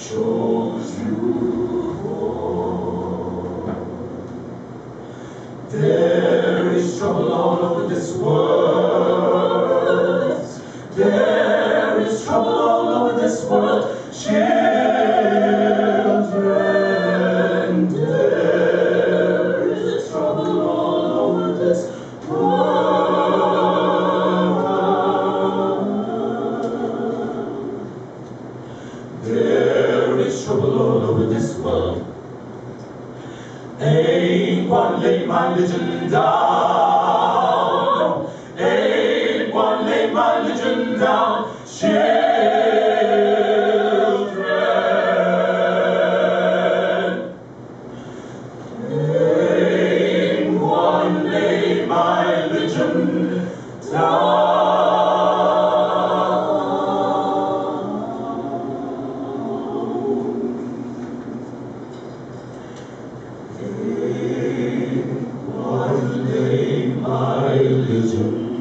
chose you for. There is trouble all over this world. There is trouble all over this world. Children, there is trouble all over this world. There is trouble all over this world. Ain't one lay my religion down. Ain't one lay my religion down. Children, ain't one lay my religion down. One day my religion